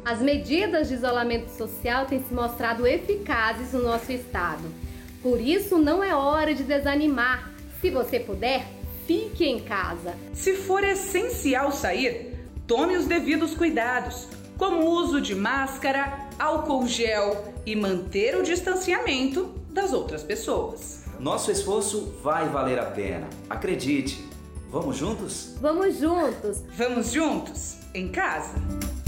As medidas de isolamento social têm se mostrado eficazes no nosso estado. Por isso, não é hora de desanimar. Se você puder, fique em casa. Se for essencial sair, tome os devidos cuidados, como o uso de máscara, álcool gel e manter o distanciamento das outras pessoas. Nosso esforço vai valer a pena. Acredite. Vamos juntos? Vamos juntos! Vamos juntos? Em casa?